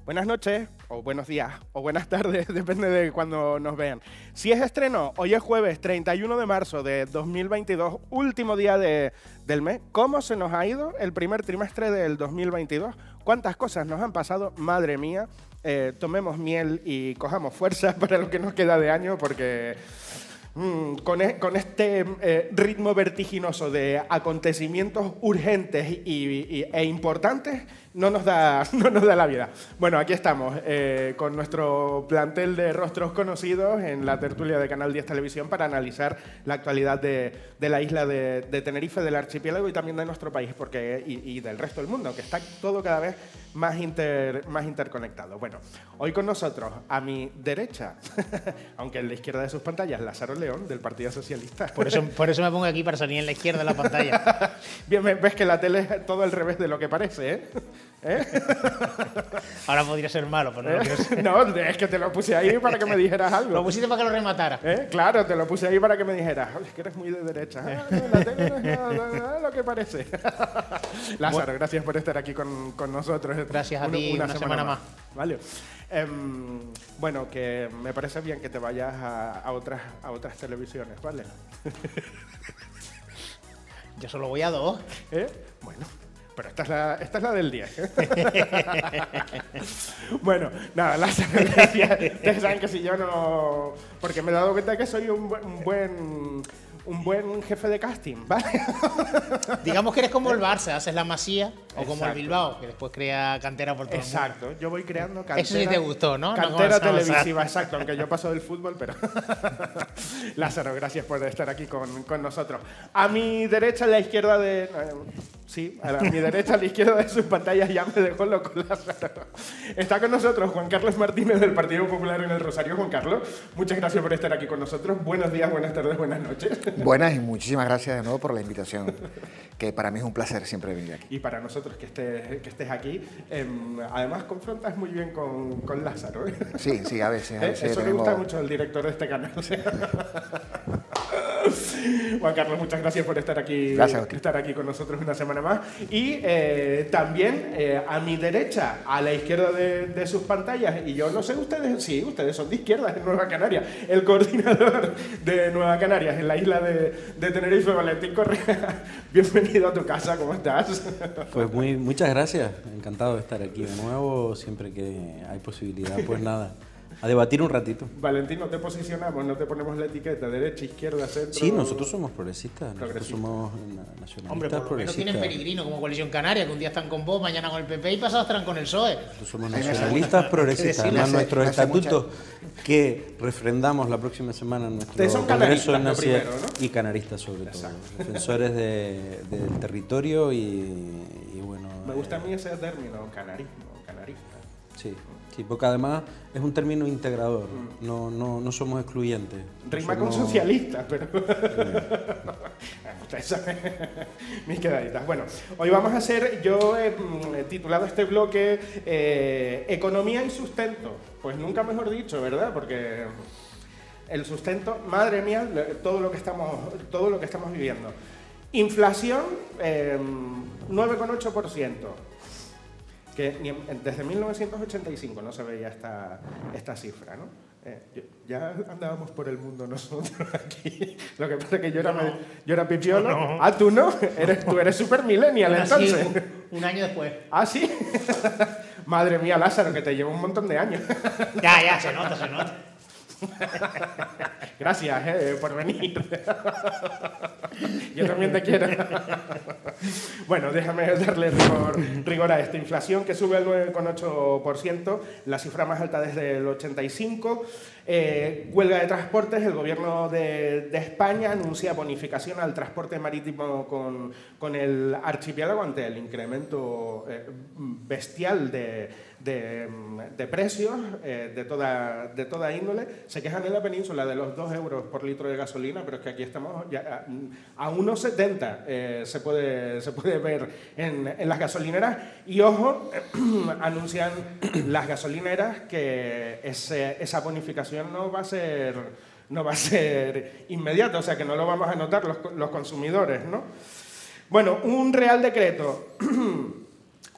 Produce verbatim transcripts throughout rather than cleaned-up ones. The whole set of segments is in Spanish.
Buenas noches, o buenos días, o buenas tardes, depende de cuando nos vean. Si es estreno, hoy es jueves treinta y uno de marzo de dos mil veintidós, último día de, del mes. ¿Cómo se nos ha ido el primer trimestre del dos mil veintidós? ¿Cuántas cosas nos han pasado? Madre mía, eh, tomemos miel y cojamos fuerza para lo que nos queda de año, porque mm, con, e con este eh, ritmo vertiginoso de acontecimientos urgentes y, y, e importantes, No nos, da, no nos da la vida. Bueno, aquí estamos eh, con nuestro plantel de rostros conocidos en la tertulia de Canal diez Televisión para analizar la actualidad de, de la isla de, de Tenerife, del archipiélago y también de nuestro país porque, y, y del resto del mundo, que está todo cada vez más, inter, más interconectado. Bueno, hoy con nosotros, a mi derecha, aunque en la izquierda de sus pantallas, Lázaro León, del Partido Socialista. Por eso, por eso me pongo aquí, para salir en la izquierda de la pantalla. Bien, ves que la tele es todo al revés de lo que parece, ¿eh? ¿Eh? Ahora podría ser malo, pero no ¿Eh? lo quiero ser. No, es que te lo puse ahí para que me dijeras algo. Lo pusiste para que lo rematara. ¿Eh? Claro, te lo puse ahí para que me dijeras. Oye, es que eres muy de derecha. Ah, no, la tele no es nada, nada lo que parece. Lázaro, bueno, gracias por estar aquí con, con nosotros. Gracias a ti, una, una semana, semana más. más. Vale. Eh, bueno, que me parece bien que te vayas a, a, otras, a otras televisiones, ¿vale? Yo solo voy a dos. ¿Eh? Bueno. Pero esta es la, esta es la del día. Bueno, nada, Lázaro, gracias. Ustedes saben que si yo no... Porque me he dado cuenta que soy un, un buen... un buen jefe de casting, ¿vale? Digamos que eres como el Barça, haces la Masía, o Exacto. como el Bilbao, que después crea cantera por todo Exacto, el mundo. yo voy creando cantera. Eso sí te gustó, ¿no? Cantera no televisiva, exacto, aunque yo paso del fútbol, pero... Lázaro, gracias por estar aquí con, con nosotros. A mi derecha, a la izquierda de... Sí, a, la, a mi derecha, a la izquierda de sus pantallas, ya me dejó loco Lázaro. Está con nosotros Juan Carlos Martínez del Partido Popular en el Rosario. Juan Carlos, muchas gracias por estar aquí con nosotros. Buenos días, buenas tardes, buenas noches. Buenas y muchísimas gracias de nuevo por la invitación, que para mí es un placer siempre venir aquí. Y para nosotros que estés, que estés aquí, eh, además confrontas muy bien con, con Lázaro. ¿eh? Sí, sí, a veces. A veces Eso tenemos... le gusta mucho al director de este canal. Sí. Juan Carlos, muchas gracias por estar aquí, estar aquí con nosotros una semana más. Y eh, también eh, a mi derecha, a la izquierda de, de sus pantallas, y yo no sé ustedes, sí, ustedes son de izquierda en Nueva Canarias, el coordinador de Nueva Canarias en la isla de, de Tenerife, Valentín Correa. Bienvenido a tu casa, ¿cómo estás? Pues muy, muchas gracias, encantado de estar aquí de nuevo, siempre que hay posibilidad, pues nada. A debatir un ratito. Valentín, no te posicionamos, no te ponemos la etiqueta derecha, izquierda, centro. Sí, nosotros somos progresistas, progresista. nosotros somos nacionalistas. Hombre, por lo menos tienen peregrino como Coalición Canaria, que un día están con vos, mañana con el P P y pasado estarán con el P S O E. Nosotros somos nacionalistas progresistas, además nuestros estatutos que refrendamos la próxima semana en nuestro son Congreso Nacional primero, ¿no? Y canaristas sobre Exacto. todo, defensores de, del territorio y, y bueno... Me gusta eh, a mí ese término, canarismo, canarista. Sí. Sí, porque además es un término integrador, mm. no, no, no somos excluyentes. Rima somos... con socialista, pero... Ustedes saben mis quedaditas. Bueno, hoy vamos a hacer, yo he titulado este bloque eh, Economía y Sustento. Pues nunca mejor dicho, ¿verdad? Porque el sustento, madre mía, todo lo que estamos, todo lo que estamos viviendo. Inflación, eh, nueve coma ocho por ciento. Que ni en, desde mil novecientos ochenta y cinco no se veía esta, esta cifra, ¿no? Eh, yo, ya andábamos por el mundo nosotros aquí. Lo que pasa es que yo era, no. yo era pipiolo. No. Ah, ¿tú no? Eres, tú eres super millennial, entonces. Un, un año después. ¿Ah, sí? Madre mía, Lázaro, que te lleva un montón de años. Ya, ya, se nota, se nota. Gracias eh, por venir. Yo también te quiero. Bueno, déjame darle rigor, rigor a esta inflación que sube al nueve coma ocho por ciento, la cifra más alta desde el ochenta y cinco. Eh, huelga de transportes, el gobierno de, de España anuncia bonificación al transporte marítimo con, con el archipiélago ante el incremento eh, bestial de, de, de precios eh, de, toda, de toda índole. Se quejan en la península de los dos euros por litro de gasolina, pero es que aquí estamos ya a, a uno setenta eh, se, puede, se puede ver en, en las gasolineras. Y ojo, anuncian las gasolineras que ese, esa bonificación no va a ser, no va a ser inmediata, o sea que no lo vamos a notar los, los consumidores, ¿no? Bueno, un Real Decreto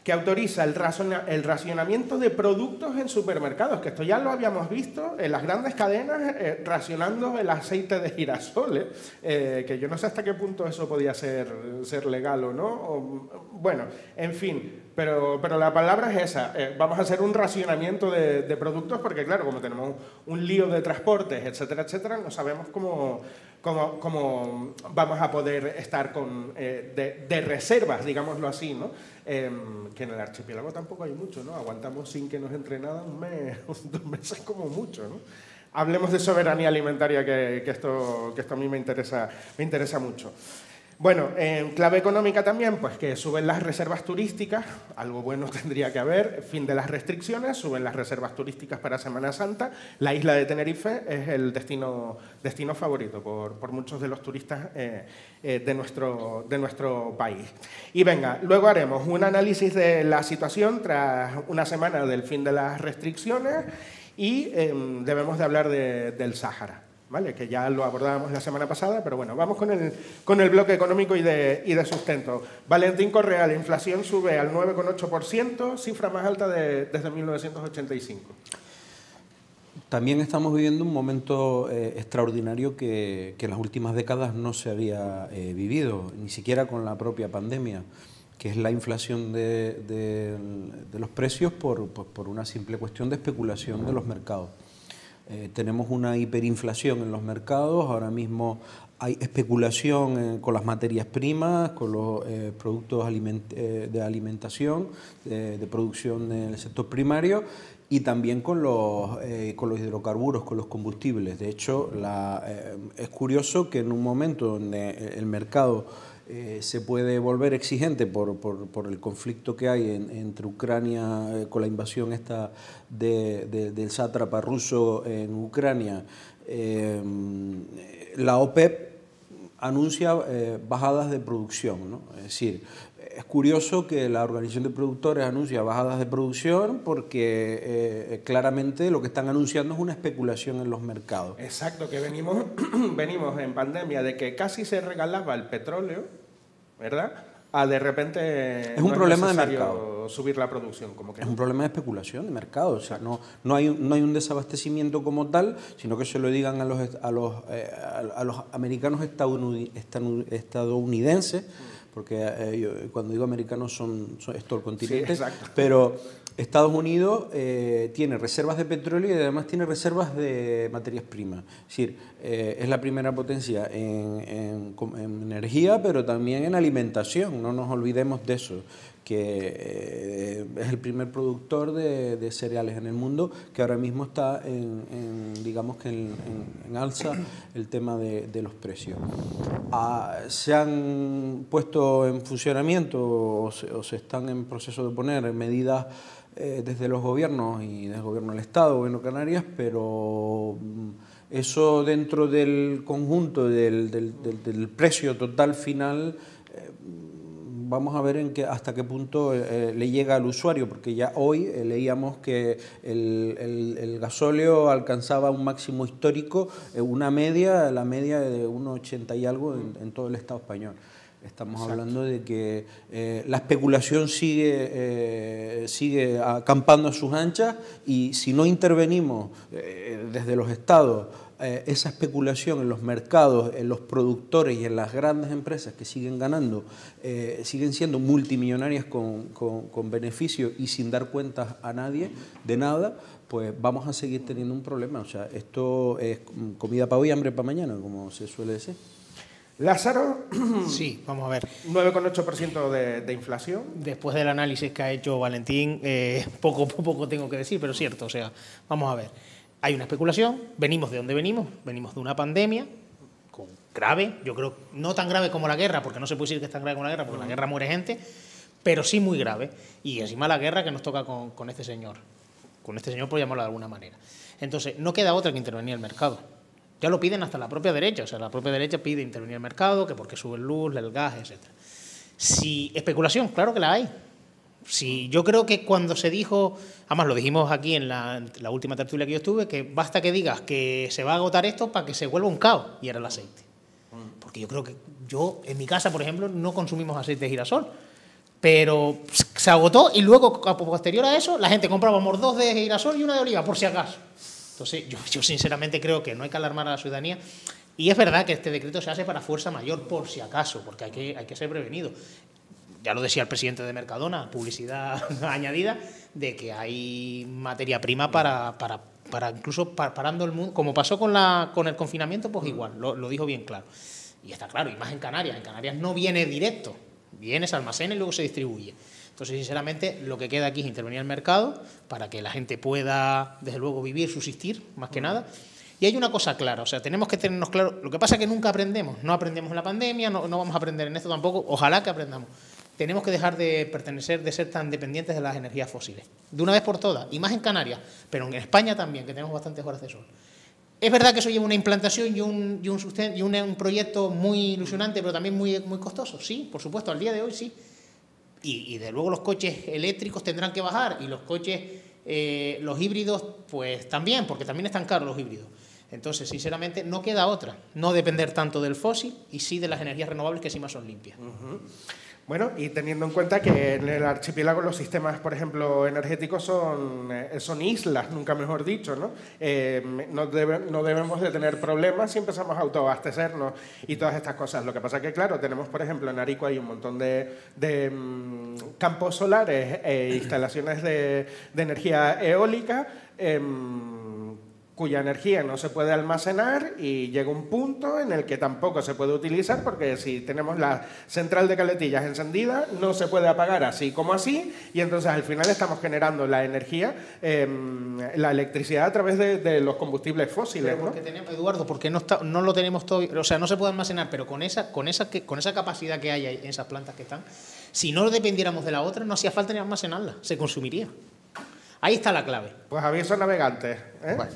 que autoriza el, razona, el racionamiento de productos en supermercados, que esto ya lo habíamos visto en las grandes cadenas eh, racionando el aceite de girasol, ¿eh? Eh, que yo no sé hasta qué punto eso podía ser, ser legal o no. O, bueno, en fin, pero, pero la palabra es esa, eh, vamos a hacer un racionamiento de, de productos porque, claro, como tenemos un lío de transportes, etcétera, etcétera, no sabemos cómo... Cómo, cómo vamos a poder estar con, eh, de, de reservas, digámoslo así, ¿no? Eh, que en el archipiélago tampoco hay mucho, ¿no? Aguantamos sin que nos entre nada un mes, dos meses como mucho, ¿no? Hablemos de soberanía alimentaria, que, que, esto, que esto a mí me interesa, me interesa mucho. Bueno, en clave económica también, pues que suben las reservas turísticas, algo bueno tendría que haber, fin de las restricciones, suben las reservas turísticas para Semana Santa. La isla de Tenerife es el destino, destino favorito por, por muchos de los turistas eh, eh, de, nuestro, de nuestro país. Y venga, luego haremos un análisis de la situación tras una semana del fin de las restricciones y eh, debemos de hablar de, del Sáhara. ¿Vale? Que ya lo abordábamos la semana pasada, pero bueno, vamos con el, con el bloque económico y de, y de sustento. Valentín Correa, la inflación sube al nueve coma ocho por ciento, cifra más alta de, desde mil novecientos ochenta y cinco. También estamos viviendo un momento eh, extraordinario que, que en las últimas décadas no se había eh, vivido, ni siquiera con la propia pandemia, que es la inflación de, de, de los precios por, por, por una simple cuestión de especulación de los mercados. Eh, tenemos una hiperinflación en los mercados, ahora mismo hay especulación eh, con las materias primas, con los eh, productos aliment eh, de alimentación, de, de producción del sector primario y también con los, eh, con los hidrocarburos, con los combustibles. De hecho, la, eh, es curioso que en un momento donde el mercado Eh, se puede volver exigente por, por, por el conflicto que hay en, entre Ucrania, eh, con la invasión esta de, de, del sátrapa ruso en Ucrania. Eh, la OPEP anuncia eh, bajadas de producción, ¿no? Es decir, es curioso que la Organización de Productores anuncia bajadas de producción porque eh, claramente lo que están anunciando es una especulación en los mercados. Exacto, que venimos, venimos en pandemia de que casi se regalaba el petróleo, ¿verdad? A de repente es un no problema es de mercado. Subir la producción, como que es no. un problema de especulación de mercado, o sea, no, no, hay, no hay un desabastecimiento como tal, sino que se lo digan a los, a los, eh, a los americanos estadounidenses, porque eh, yo, cuando digo americanos son, son es todo el continente, sí, exacto. Pero Estados Unidos eh, tiene reservas de petróleo y además tiene reservas de materias primas. Es decir, eh, es la primera potencia en, en, en energía, pero también en alimentación, no nos olvidemos de eso, que eh, es el primer productor de, de cereales en el mundo, que ahora mismo está en, en digamos que en, en, en alza el tema de, de los precios. Ah, se han puesto en funcionamiento o se, o se están en proceso de poner medidas eh, desde los gobiernos y desde el gobierno del Estado, el gobierno de Canarias, pero eso dentro del conjunto del, del, del, del precio total final, eh, vamos a ver en qué, hasta qué punto eh, le llega al usuario, porque ya hoy eh, leíamos que el, el, el gasóleo alcanzaba un máximo histórico, eh, una media, la media de uno ochenta y algo en, en todo el Estado español. Estamos Exacto. hablando de que eh, la especulación sigue, eh, sigue acampando a sus anchas y si no intervenimos eh, desde los estados, eh, esa especulación en los mercados, en los productores y en las grandes empresas que siguen ganando, eh, siguen siendo multimillonarias con, con, con beneficios y sin dar cuentas a nadie de nada, pues vamos a seguir teniendo un problema. O sea, esto es comida para hoy, hambre para mañana, como se suele decir. Lázaro, sí, vamos a ver. nueve coma ocho por ciento de, de inflación. Después del análisis que ha hecho Valentín, eh, poco, poco tengo que decir, pero es cierto. O sea, vamos a ver. Hay una especulación, venimos de donde venimos, venimos de una pandemia con grave, yo creo no tan grave como la guerra, porque no se puede decir que es tan grave como la guerra, porque en la guerra muere gente, pero sí muy grave. Y encima la guerra que nos toca con, con este señor, con este señor por llamarlo de alguna manera. Entonces, no queda otra que intervenir el mercado. Ya lo piden hasta la propia derecha, o sea, la propia derecha pide intervenir el mercado, que porque sube el luz, el gas, etcétera. Si especulación, claro que la hay. Si yo creo que cuando se dijo, además lo dijimos aquí en la, la última tertulia que yo estuve, que basta que digas que se va a agotar esto para que se vuelva un caos, y era el aceite. Porque yo creo que yo, en mi casa, por ejemplo, no consumimos aceite de girasol, pero se agotó y luego, posterior a eso, la gente comprábamos dos de girasol y una de oliva, por si acaso. Entonces, yo, yo sinceramente creo que no hay que alarmar a la ciudadanía. Y es verdad que este decreto se hace para fuerza mayor, por si acaso, porque hay que, hay que ser prevenido. Ya lo decía el presidente de Mercadona, publicidad añadida, de que hay materia prima para, para, para incluso par, parando el mundo. Como pasó con, la, con el confinamiento, pues igual, lo, lo dijo bien claro. Y está claro, y más en Canarias. En Canarias no viene directo, viene, se almacena y luego se distribuye. Entonces, sinceramente, lo que queda aquí es intervenir el mercado para que la gente pueda, desde luego, vivir, subsistir, más que nada. Y hay una cosa clara, o sea, tenemos que tenernos claro, lo que pasa es que nunca aprendemos, no aprendemos en la pandemia, no, no vamos a aprender en esto tampoco, ojalá que aprendamos. Tenemos que dejar de pertenecer, de ser tan dependientes de las energías fósiles, de una vez por todas, y más en Canarias, pero en España también, que tenemos bastantes horas de sol. Es verdad que eso lleva una implantación y un, y un, susten y un, un proyecto muy ilusionante, pero también muy, muy costoso, sí, por supuesto, al día de hoy sí. Y, y de luego los coches eléctricos tendrán que bajar, y los coches, eh, los híbridos, pues también, porque también están caros los híbridos. Entonces, sinceramente, no queda otra, no depender tanto del fósil y sí de las energías renovables que encima son limpias. Uh-huh. Bueno, y teniendo en cuenta que en el archipiélago los sistemas, por ejemplo, energéticos son, eh, son islas, nunca mejor dicho, ¿no? Eh, no, debe, no debemos de tener problemas si empezamos a autoabastecernos y todas estas cosas. Lo que pasa es que, claro, tenemos, por ejemplo, en Arico hay un montón de, de um, campos solares e instalaciones de, de energía eólica, eh, cuya energía no se puede almacenar y llega un punto en el que tampoco se puede utilizar porque si tenemos la central de caletillas encendida no se puede apagar así como así y entonces al final estamos generando la energía, eh, la electricidad a través de, de los combustibles fósiles. Pero porque ¿no? tenemos, Eduardo, porque no, está, no lo tenemos todo, o sea, no se puede almacenar, pero con esa, con, esa, con esa capacidad que hay en esas plantas que están, si no dependiéramos de la otra no hacía falta ni almacenarla, se consumiría. Ahí está la clave. Pues aviso navegantes. ¿eh? Bueno.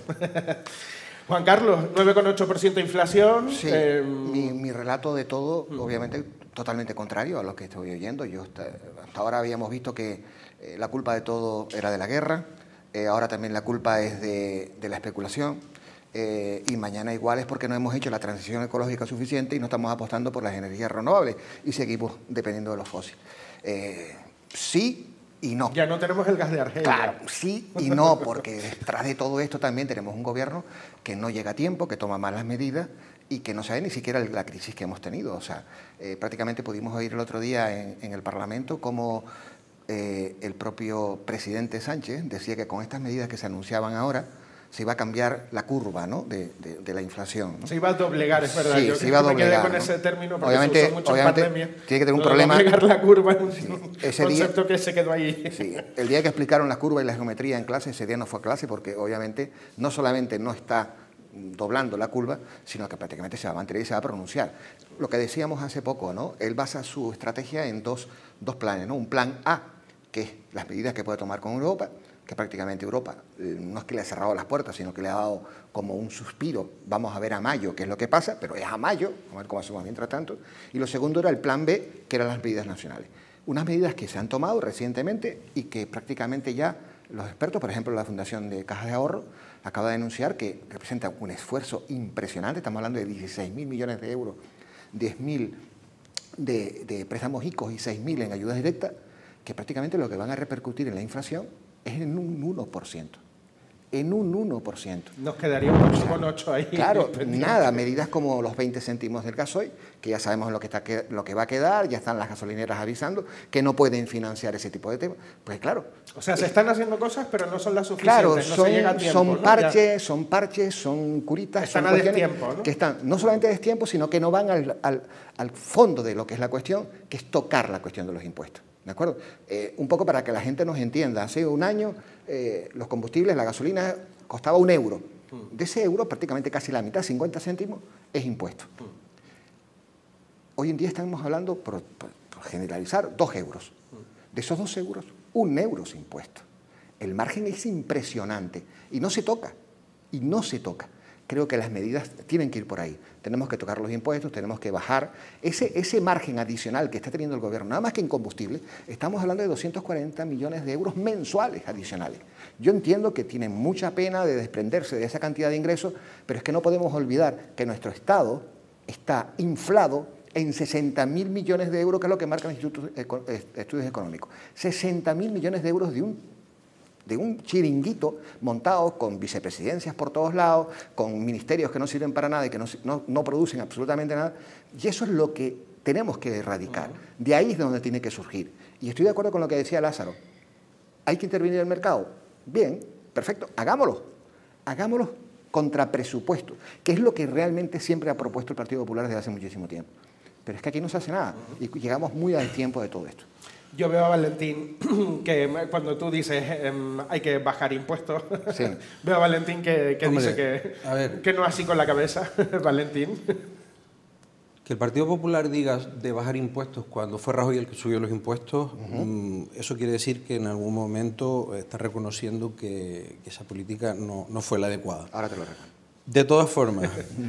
Juan Carlos, nueve coma ocho por ciento de inflación. Sí, eh, mi, mi relato de todo, obviamente, totalmente contrario a lo que estoy oyendo. Yo hasta, hasta ahora habíamos visto que eh, la culpa de todo era de la guerra, eh, ahora también la culpa es de, de la especulación, eh, y mañana igual es porque no hemos hecho la transición ecológica suficiente y no estamos apostando por las energías renovables y seguimos dependiendo de los fósiles. Eh, sí y no. Ya no tenemos el gas de Argelia. Claro, sí y no, porque detrás de todo esto también tenemos un gobierno que no llega a tiempo, que toma malas medidas y que no sabe ni siquiera la crisis que hemos tenido. O sea, eh, prácticamente pudimos oír el otro día en, en el Parlamento cómo eh, el propio presidente Sánchez decía que con estas medidas que se anunciaban ahora se iba a cambiar la curva, ¿no?, de, de, de la inflación, ¿no? Se iba a doblegar, es verdad. Sí, Yo se iba a doblegar, me quedé con ¿no? ese término porque obviamente, se usó mucho obviamente en pandemia. Tiene que tener un Lo de problema. Doblegar la curva es un Sí, ese concepto día, que se quedó ahí. Sí, el día que explicaron la curva y la geometría en clase, ese día no fue a clase porque obviamente no solamente no está doblando la curva, sino que prácticamente se va a mantener y se va a pronunciar. Lo que decíamos hace poco, ¿no? Él basa su estrategia en dos, dos planes, ¿no? Un plan A, que es las medidas que puede tomar con Europa, que prácticamente Europa eh, no es que le ha cerrado las puertas, sino que le ha dado como un suspiro. Vamos a ver a mayo qué es lo que pasa, pero es a mayo, vamos a ver cómo hacemos mientras tanto. Y lo segundo era el plan B, que eran las medidas nacionales. Unas medidas que se han tomado recientemente y que prácticamente ya los expertos, por ejemplo, la Fundación de Cajas de Ahorro, acaba de denunciar que representa un esfuerzo impresionante. Estamos hablando de dieciséis mil millones de euros, diez mil de, de préstamos I C O y seis mil en ayudas directas, que prácticamente lo que van a repercutir en la inflación es en un uno por ciento. En un uno por ciento. Nos quedaría un ocho coma ocho ahí. Claro, nada, medidas como los veinte céntimos del gasoil, que ya sabemos lo que, está, lo que va a quedar, ya están las gasolineras avisando que no pueden financiar ese tipo de temas. Pues claro. O sea, se están haciendo cosas, pero no son las suficientes. Claro, no son, se llega a tiempo, son ¿no? parches, Ya. son parches, son curitas. Están son a destiempo, ¿no? Que están no solamente a destiempo, sino que no van al, al, al fondo de lo que es la cuestión, que es tocar la cuestión de los impuestos. ¿De acuerdo? Eh, un poco para que la gente nos entienda. Hace un año eh, los combustibles, la gasolina costaba un euro. De ese euro prácticamente casi la mitad, cincuenta céntimos, es impuesto. Hoy en día estamos hablando, por, por, por generalizar, dos euros. De esos dos euros, un euro es impuesto. El margen es impresionante y no se toca, y no se toca. Creo que las medidas tienen que ir por ahí. Tenemos que tocar los impuestos, tenemos que bajar. Ese, ese margen adicional que está teniendo el gobierno, nada más que en combustible, estamos hablando de doscientos cuarenta millones de euros mensuales adicionales. Yo entiendo que tienen mucha pena de desprenderse de esa cantidad de ingresos, pero es que no podemos olvidar que nuestro Estado está inflado en sesenta mil millones de euros, que es lo que marcan los institutos estudios económicos. sesenta mil millones de euros de un, de un chiringuito montado con vicepresidencias por todos lados, con ministerios que no sirven para nada y que no, no, no producen absolutamente nada. Y eso es lo que tenemos que erradicar. De ahí es de donde tiene que surgir. Y estoy de acuerdo con lo que decía Lázaro. ¿Hay que intervenir en el mercado? Bien, perfecto, hagámoslo. Hagámoslo contra presupuesto, que es lo que realmente siempre ha propuesto el Partido Popular desde hace muchísimo tiempo. Pero es que aquí no se hace nada y llegamos muy al tiempo de todo esto. Yo veo a Valentín que cuando tú dices eh, hay que bajar impuestos, sí. Veo a Valentín que, que Hombre, dice que, a ver, que no así con la cabeza. Valentín. Que el Partido Popular diga de bajar impuestos cuando fue Rajoy el que subió los impuestos, uh-huh. mmm, eso quiere decir que en algún momento está reconociendo que, que esa política no, no fue la adecuada. Ahora te lo recuerdo. De todas formas,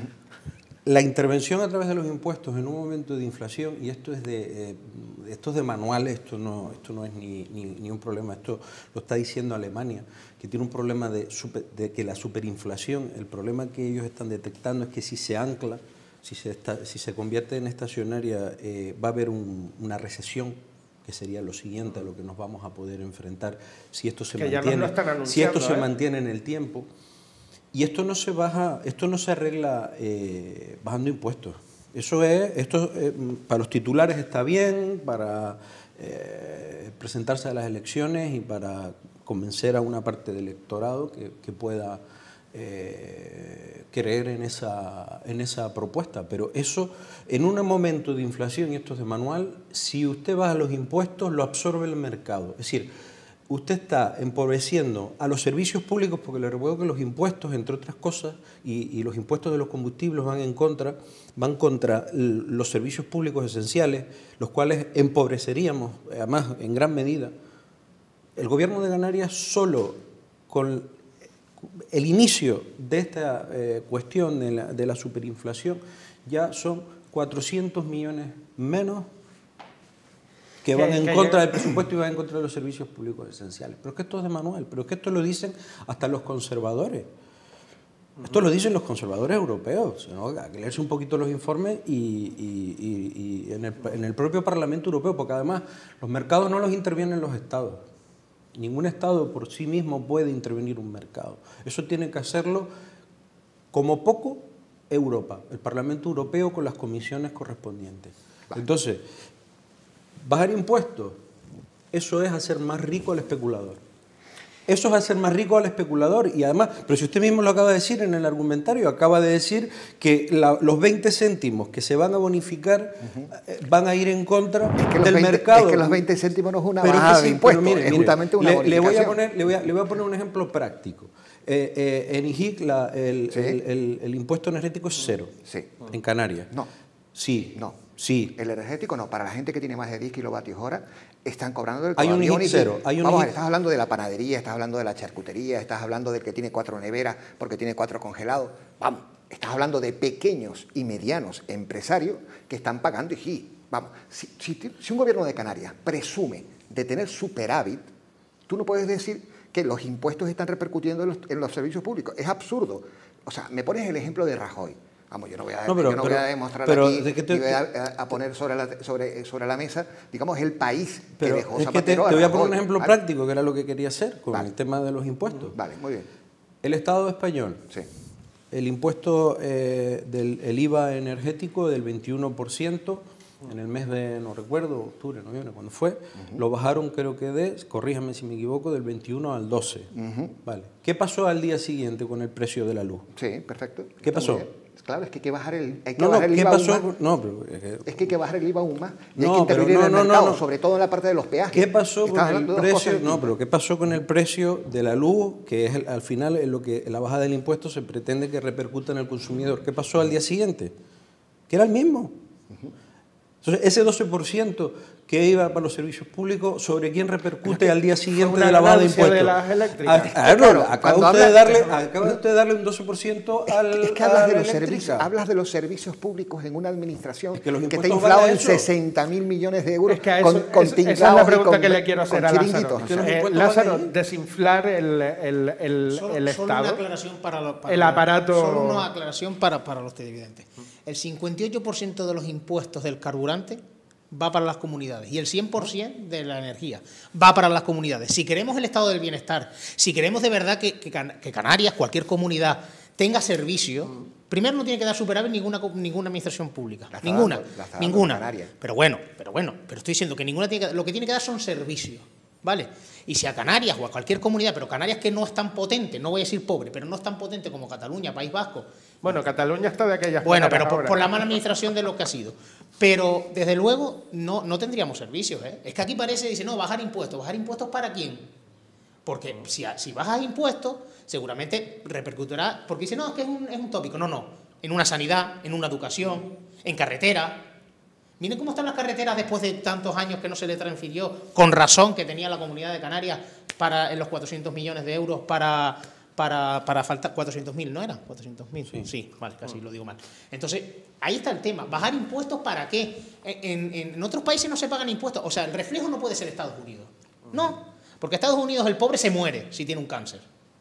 la intervención a través de los impuestos en un momento de inflación, y esto es de, eh, esto es de manual, esto no, esto no es ni, ni, ni un problema, esto lo está diciendo Alemania, que tiene un problema de, super, de que la superinflación, el problema que ellos están detectando es que si se ancla, Si se, está, si se convierte en estacionaria, eh, va a haber un, una recesión, que sería lo siguiente a lo que nos vamos a poder enfrentar si esto se, mantiene, si esto se ¿eh? mantiene en el tiempo. Y esto no se baja, esto no se arregla eh, bajando impuestos. Eso es, esto eh, para los titulares está bien, para eh, presentarse a las elecciones y para convencer a una parte del electorado que, que pueda Eh, creer en esa, en esa propuesta, pero eso en un momento de inflación, y esto es de manual, si usted baja los impuestos lo absorbe el mercado, es decir, usted está empobreciendo a los servicios públicos, porque le recuerdo que los impuestos, entre otras cosas, y, y los impuestos de los combustibles van en contra, van contra los servicios públicos esenciales, los cuales empobreceríamos, además en gran medida. El gobierno de Canarias solo con el inicio de esta eh, cuestión de la, de la superinflación ya son cuatrocientos millones menos que van en contra del presupuesto y van en contra de los servicios públicos esenciales. Pero es que esto es de manual, pero es que esto lo dicen hasta los conservadores. Esto lo dicen los conservadores europeos, ¿no? Hay que leerse un poquito los informes y, y, y, y en, el, en el propio Parlamento Europeo, porque además los mercados no los intervienen los estados. Ningún Estado por sí mismo puede intervenir un mercado. Eso tiene que hacerlo, como poco, Europa, el Parlamento Europeo con las comisiones correspondientes. Vale. Entonces, bajar impuestos, eso es hacer más rico al especulador. Eso es hacer más rico al especulador y además, pero si usted mismo lo acaba de decir en el argumentario, acaba de decir que la, los veinte céntimos que se van a bonificar uh-huh. eh, van a ir en contra es que del veinte, mercado. Es que los veinte céntimos no es una pero bajada sí, de impuestos, mire, es mire, justamente una le, bonificación. Le voy a poner, le voy a, le voy a poner un ejemplo práctico. Eh, eh, en I J I C la, el, ¿Sí? el, el, el impuesto energético es cero sí. en Canarias. No. Sí. No. Sí. El energético no, para la gente que tiene más de diez kilovatios hora están cobrando del Hay un I J I C cero. Hay un Vamos I J I C. a ver, estás hablando de la panadería, estás hablando de la charcutería, estás hablando del que tiene cuatro neveras porque tiene cuatro congelados. Vamos, estás hablando de pequeños y medianos empresarios que están pagando I J I. Vamos, si, si, si un gobierno de Canarias presume de tener superávit, tú no puedes decir que los impuestos están repercutiendo en los, en los servicios públicos. Es absurdo. O sea, me pones el ejemplo de Rajoy. Vamos, yo no voy a, no, pero, yo no pero, voy a demostrar pero, aquí ¿de qué te, y voy a, a poner sobre la, sobre, sobre la mesa, digamos, el país pero que dejó es que te, Zapatero. Te voy a poner Rajoy, un ejemplo ¿vale? práctico, que era lo que quería hacer con vale. el tema de los impuestos. Vale, muy bien. El Estado español, sí. el impuesto eh, del el I V A energético del veintiuno por ciento en el mes de, no recuerdo, octubre, noviembre, cuando fue, uh-huh. lo bajaron creo que de, corríjame si me equivoco, del veintiuno al doce. Uh-huh. Vale. ¿Qué pasó al día siguiente con el precio de la luz? Sí, perfecto. ¿Qué Está pasó? Claro, es que hay que bajar el, hay que no, bajar no, el ¿qué I V A pasó? aún más. No, pero, eh, es que hay que bajar el I V A aún más. Y no, hay que intervenir no, en el no, mercado, no, no. sobre todo en la parte de los peajes. ¿Qué pasó Estás con el precio? No, pero ¿qué pasó con el precio de la luz? Que es el, al final es lo que la bajada del impuesto se pretende que repercuta en el consumidor. ¿Qué pasó al día siguiente? Que era el mismo. Uh-huh. Entonces, ese doce por ciento que iba para los servicios públicos, ¿sobre quién repercute al día siguiente de la bajada de impuestos? De las eléctricas. Ah, claro, claro, acaba, usted habla, de darle, acaba usted de darle un doce por ciento al, es que hablas a de la los eléctrica. servicios, hablas de los servicios públicos en una administración es que, los que está inflado en sesenta mil millones de euros. Es que eso, con, con es, esa es la pregunta con, que le quiero hacer a Lázaro. O sea, eh, Lázaro, desinflar el, el, el, solo, el solo Estado, una aclaración para, lo, para el aparato... Solo una aclaración para, para los televidentes. el cincuenta y ocho por ciento de los impuestos del carburante va para las comunidades y el cien por ciento de la energía va para las comunidades. Si queremos el estado del bienestar, si queremos de verdad que, que, que Canarias, cualquier comunidad, tenga servicio, mm. primero no tiene que dar superávit ninguna, ninguna administración pública. La ninguna, dando, ninguna. Pero bueno, pero bueno, pero estoy diciendo que ninguna tiene que, lo que tiene que dar son servicios, ¿vale? Y si a Canarias o a cualquier comunidad, pero Canarias que no es tan potente, no voy a decir pobre, pero no es tan potente como Cataluña, País Vasco. Bueno, Cataluña está de aquellas Bueno, pero por, por la mala administración de lo que ha sido. Pero, desde luego, no, no tendríamos servicios, ¿eh? Es que aquí parece, dice, no, bajar impuestos. ¿Bajar impuestos para quién? Porque si, si bajas impuestos, seguramente repercutirá, porque dice, no, es que es un, es un tópico. No, no, en una sanidad, en una educación, en carretera. Miren cómo están las carreteras después de tantos años que no se le transfirió, con razón que tenía la Comunidad de Canarias para en los cuatrocientos millones de euros para, para, para faltar, cuatrocientos mil, ¿no era? cuatrocientos mil, sí. sí, vale, casi lo digo mal. Entonces, ahí está el tema, ¿bajar impuestos para qué? En, en, en otros países no se pagan impuestos, o sea, el reflejo no puede ser Estados Unidos, no, porque Estados Unidos el pobre se muere si tiene un cáncer.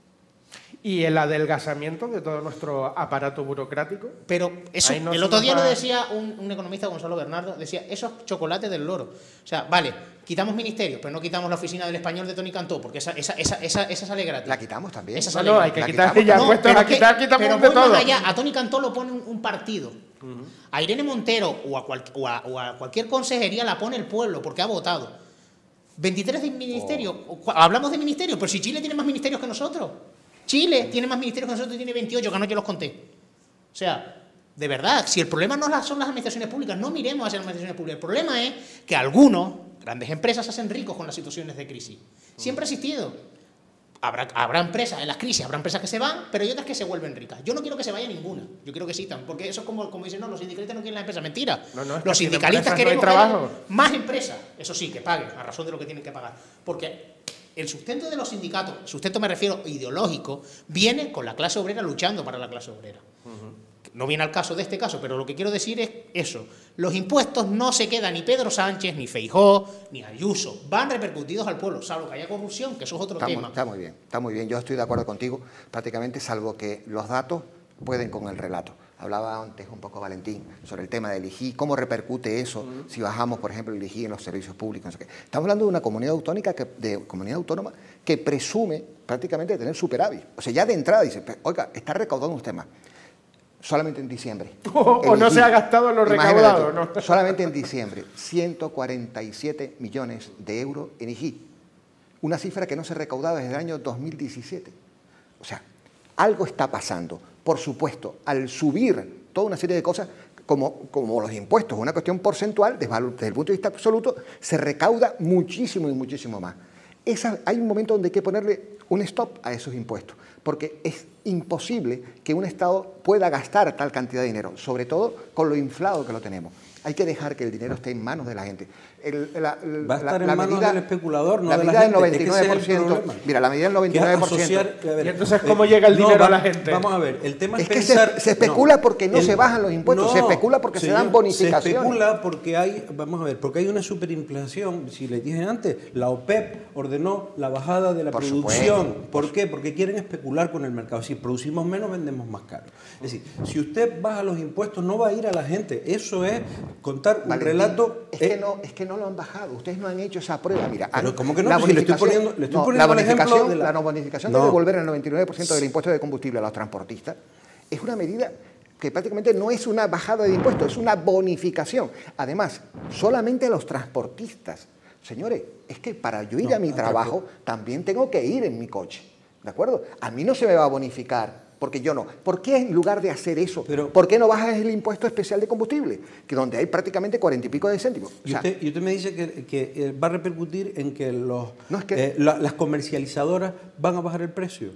Y el adelgazamiento de todo nuestro aparato burocrático. Pero eso, no el otro día va... lo decía un, un economista, Gonzalo Bernardo, decía, eso es chocolate del loro. O sea, vale, quitamos ministerios, pero no quitamos la oficina del español de Tony Cantó, porque esa, esa, esa, esa, esa sale gratis. La quitamos también. Esa sale no, no, hay que quitarle ya no, puestos a quitar, que, quitamos pero de todo. Más allá, a Tony Cantó lo pone un, un partido. Uh-huh. A Irene Montero o a, cual, o, a, o a cualquier consejería la pone el pueblo, porque ha votado. veintitrés de ministerios. Oh. Hablamos de ministerios, pero si Chile tiene más ministerios que nosotros. Chile tiene más ministerios que nosotros y tiene veintiocho, que anoche los conté. O sea, de verdad, si el problema no son las administraciones públicas, no miremos hacia las administraciones públicas. El problema es que algunos, grandes empresas, se hacen ricos con las situaciones de crisis. Siempre ha existido. Habrá, habrá empresas, en las crisis habrá empresas que se van, pero hay otras que se vuelven ricas. Yo no quiero que se vaya ninguna, yo quiero que existan, porque eso es como, como dicen, no, los sindicalistas no quieren las empresas. Mentira. No, no, los sindicalistas queremos no que más empresas, eso sí, que paguen, a razón de lo que tienen que pagar. Porque el sustento de los sindicatos, sustento me refiero ideológico, viene con la clase obrera luchando para la clase obrera. Uh-huh. No viene al caso de este caso, pero lo que quiero decir es eso. Los impuestos no se quedan ni Pedro Sánchez, ni Feijóo, ni Ayuso. Van repercutidos al pueblo, salvo que haya corrupción, que eso es otro está tema. Muy, está muy bien, está muy bien. Yo estoy de acuerdo contigo, prácticamente, salvo que los datos pueden con el relato. Hablaba antes un poco Valentín sobre el tema del I G I, cómo repercute eso uh-huh. si bajamos, por ejemplo, el I G I en los servicios públicos. No sé qué. Estamos hablando de una comunidad autónoma que, de comunidad autónoma que presume prácticamente de tener superávit. O sea, ya de entrada dice, oiga, está recaudando usted más. Solamente en diciembre. O, o no se ha gastado lo recaudado. ¿No? Solamente en diciembre, ciento cuarenta y siete millones de euros en I G I. Una cifra que no se recaudaba desde el año dos mil diecisiete. O sea, algo está pasando. Por supuesto, al subir toda una serie de cosas, como, como los impuestos, una cuestión porcentual, desde el punto de vista absoluto, se recauda muchísimo y muchísimo más. Esa, hay un momento donde hay que ponerle un stop a esos impuestos, porque es imposible que un Estado pueda gastar tal cantidad de dinero, sobre todo con lo inflado que lo tenemos. Hay que dejar que el dinero esté en manos de la gente. El, la, Va a estar la, en la manos medida, del especulador, no la de la medida gente. Del noventa y nueve por ciento, es que mira, la medida del noventa y nueve por ciento. Asociar, y entonces, ¿cómo eh, llega el dinero no, va, a la gente? Vamos a ver, el tema es, es que pensar... se, se especula no, porque no el, se bajan los impuestos, no, se especula porque señor, se dan bonificaciones. Se especula porque hay, vamos a ver, porque hay una superinflación. Si les dije antes, la OPEP ordenó la bajada de la por producción. Supuesto. ¿Por qué? Porque quieren especular con el mercado. Si producimos menos, vendemos más caro. Es decir, si usted baja los impuestos, no va a ir a la gente. Eso es contar un Valentín, relato... Es, eh, que no, es que no lo han bajado. Ustedes no han hecho esa prueba. Mira, pero ¿cómo que no? La si le estoy poniendo, le estoy no, poniendo la bonificación, de la... la no bonificación no. de devolver el noventa y nueve por ciento del impuesto de combustible a los transportistas es una medida que prácticamente no es una bajada de impuestos, es una bonificación. Además, solamente a los transportistas. Señores, es que para yo ir no, a mi trabajo también tengo que ir en mi coche. ¿De acuerdo? A mí no se me va a bonificar. Porque yo no. ¿Por qué en lugar de hacer eso, Pero, por qué no bajas el impuesto especial de combustible? Que donde hay prácticamente cuarenta y pico de céntimos. Y, o sea, usted, y usted me dice que, que va a repercutir en que, los, no, es que eh, la, las comercializadoras van a bajar el precio.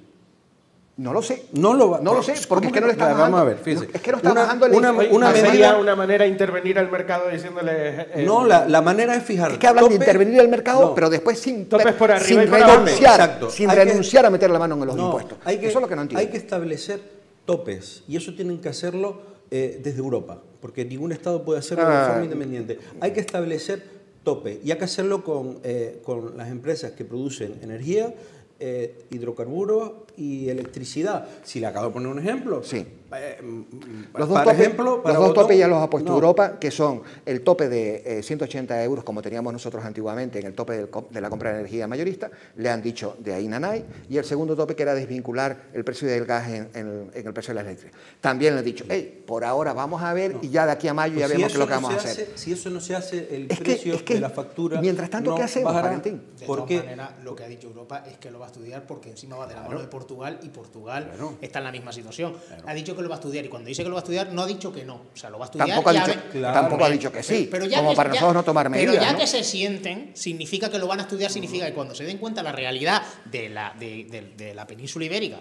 No lo sé. No lo, va, no lo sé, porque es que no le está bajando. Vamos a ver, fíjese. Es que no está una, bajando el... Una, Oye, una medida, sería una manera de intervenir al mercado diciéndole... Eh, no, la, la manera es fijar... Es que hablan tope, de intervenir al mercado, no, pero después sin, topes por arriba sin y por renunciar, Exacto. sin hay renunciar que, a meter la mano en los no, impuestos. Hay que, eso es lo que no entiendo. Hay que establecer topes, y eso tienen que hacerlo eh, desde Europa, porque ningún Estado puede hacerlo ah. de forma independiente. Hay que establecer tope, y hay que hacerlo con, eh, con las empresas que producen energía eh, hidrocarburos y electricidad. Si le acabo de poner un ejemplo. Sí. Eh, Los dos, para topes, ejemplo, para los dos botón, topes ya los ha puesto no. Europa, que son el tope de eh, ciento ochenta euros, como teníamos nosotros antiguamente en el tope del, de la compra de energía mayorista, le han dicho de ahí nanay, y el segundo tope que era desvincular el precio del gas en, en, en el precio de la electricidad. También le han dicho, hey, por ahora vamos a ver, no. y ya de aquí a mayo pues ya si vemos qué es lo que no vamos a hace, hacer. Si eso no se hace, el es precio que, es que, de la factura mientras tanto, no ¿qué hacemos, bajará? Valentín? De ¿Por todas qué? maneras, lo que ha dicho Europa es que lo va a estudiar porque encima va de la claro. mano de Portugal y Portugal claro. está en la misma situación. Claro. Ha dicho que lo va a estudiar y cuando dice que lo va a estudiar no ha dicho que no. O sea, lo va a estudiar. Tampoco, ha y dicho, ver, claro. tampoco ha dicho que sí, pero, pero ya como que, para ya, nosotros no tomar medidas. Pero ya ¿no? que se sienten, significa que lo van a estudiar, significa que cuando se den cuenta la realidad de la, de, de, de la península ibérica,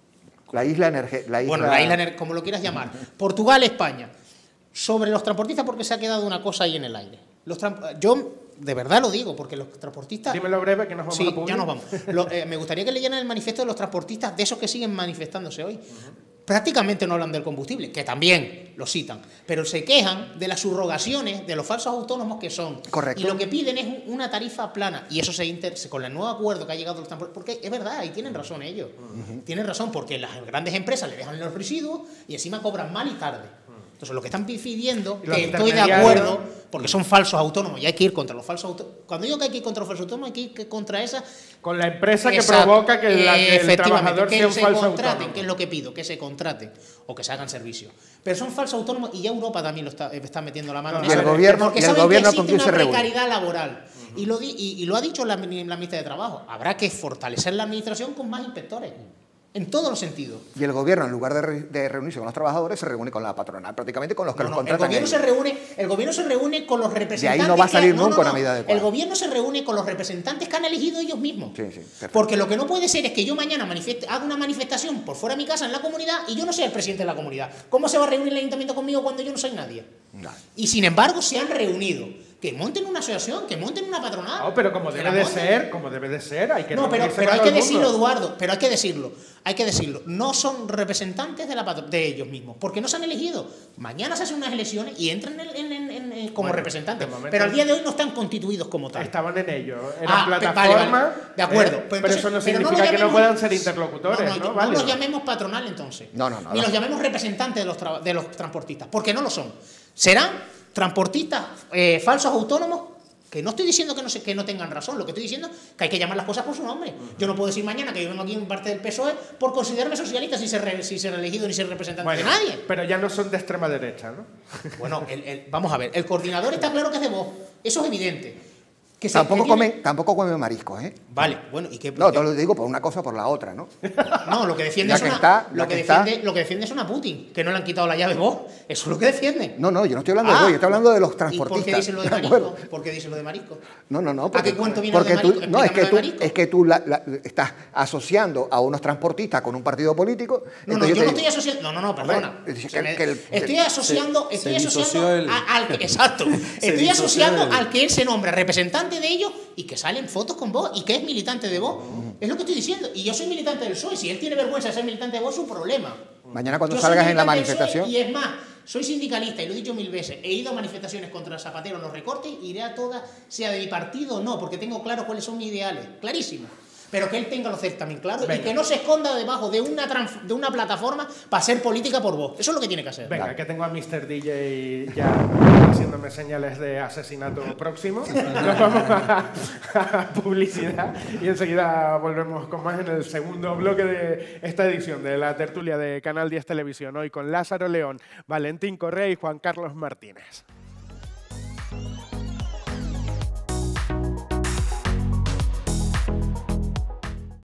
la isla energética. bueno, la isla, como lo quieras llamar, Portugal, España, sobre los transportistas, porque se ha quedado una cosa ahí en el aire. Los yo de verdad lo digo, porque los transportistas... Dímelo breve, que nos vamos sí, a publicar. ya nos vamos. Lo, eh, me gustaría que leyeran el manifiesto de los transportistas, de esos que siguen manifestándose hoy. Uh-huh. Prácticamente no hablan del combustible, que también lo citan, pero se quejan de las subrogaciones, de los falsos autónomos que son. Correcto. Y lo que piden es una tarifa plana, y eso se inter con el nuevo acuerdo que ha llegado los transportistas, porque es verdad, y tienen razón ellos. Uh-huh. Tienen razón, porque las grandes empresas le dejan los residuos y encima cobran mal y tarde. Entonces, lo que están pidiendo, que estoy de acuerdo, porque son falsos autónomos y hay que ir contra los falsos autónomos. Cuando digo que hay que ir contra los falsos autónomos, hay que ir contra esa... Con la empresa que Exacto, provoca que, la, que el trabajador que sea un se falso contraten, autónomo. que es lo que pido, que se contraten o que se hagan servicios. Pero son falsos autónomos y ya Europa también lo está, está metiendo la mano no, en y eso. el gobierno, porque y el saben gobierno que con existe quién una se precariedad laboral. Uh-huh. y, lo di, y, y lo ha dicho la, la ministra de Trabajo. Habrá que fortalecer la administración con más inspectores. En todos los sentidos. Y el gobierno, en lugar de, re, de reunirse con los trabajadores, se reúne con la patronal, prácticamente con los que no, los no, contratan. El gobierno, se reúne, el gobierno se reúne con los representantes. De ahí no va a salir que, nunca no, no, una no, medida adecuada. El gobierno se reúne con los representantes que han elegido ellos mismos. Sí, sí, perfecto. Porque lo que no puede ser es que yo mañana haga una manifestación por fuera de mi casa en la comunidad y yo no sea el presidente de la comunidad. ¿Cómo se va a reunir el ayuntamiento conmigo cuando yo no soy nadie? No. Y sin embargo se han reunido. Que monten una asociación, que monten una patronal. No, pero como debe de ser, como debe de ser, hay que No, pero, pero hay todo que el decirlo, mundo. Eduardo, pero hay que decirlo, hay que decirlo. No son representantes de, la de ellos mismos, porque no se han elegido. Mañana se hacen unas elecciones y entran en, en, en, en, como bueno, representantes, de pero al día de hoy no están constituidos como tal. Estaban en ello, eran ah, plataforma. Vale, vale. De acuerdo. Eh, pues pero entonces, eso no pero significa no llamemos, que no puedan ser interlocutores, ¿no? No, ¿no? no los llamemos patronal entonces. No, no, no. Ni no. los llamemos representantes de los, de los transportistas, porque no lo son. Serán transportistas eh, falsos autónomos. Que no estoy diciendo que no, se, que no tengan razón, lo que estoy diciendo es que hay que llamar las cosas por su nombre. Yo no puedo decir mañana que yo vengo aquí en parte del P S O E por considerarme socialista sin ser, re, sin ser elegido ni ser representante bueno, de nadie. Pero ya no son de extrema derecha, ¿no? Bueno, el, el, vamos a ver, el coordinador está claro que es de Vox, eso es evidente. Que se, tampoco, que come, tiene... tampoco come mariscos, ¿eh? Vale, bueno, ¿y qué? No, te lo digo por una cosa o por la otra, ¿no? No, lo que defiende, es, que una, está, lo que que defiende, está... lo que defiende es una Putin, que no le han quitado la llave vos. Eso es lo que defiende. No, no, yo no estoy hablando ah, de vos, yo estoy hablando de los transportistas. ¿Y por qué dice lo de marisco? ¿Por qué dice lo de marisco? No, no, no. Porque, ¿a qué cuento viene porque lo de marisco? Tú, no, es que tú, marisco. es que tú la, la, estás asociando a unos transportistas con un partido político. No, no, yo, yo no estoy asociando. No, no, no, perdona. Hombre, o sea, que, que el, estoy asociando, se, estoy se asociando el... a, al que, exacto. Estoy asociando el... al que él se nombra representante de ellos y que salen fotos con vos y que es militante de vos. Uh-huh. Es lo que estoy diciendo. Y yo soy militante del P S O E. Si él tiene vergüenza de ser militante de vos, es un problema. Mañana cuando yo salgas en la manifestación. Y es más, soy sindicalista y lo he dicho mil veces. He ido a manifestaciones contra Zapatero en los recortes, iré a todas, sea de mi partido o no, porque tengo claro cuáles son mis ideales. Clarísimo. Pero que él tenga los también claro y que no se esconda debajo de una, de una plataforma para hacer política por vos. Eso es lo que tiene que hacer. Venga, Dale. que tengo a mister D J ya haciéndome señales de asesinato próximo. Nos vamos a, a publicidad y enseguida volvemos con más en el segundo bloque de esta edición de la tertulia de Canal diez Televisión. Hoy con Lázaro León, Valentín Correa y Juan Carlos Martínez.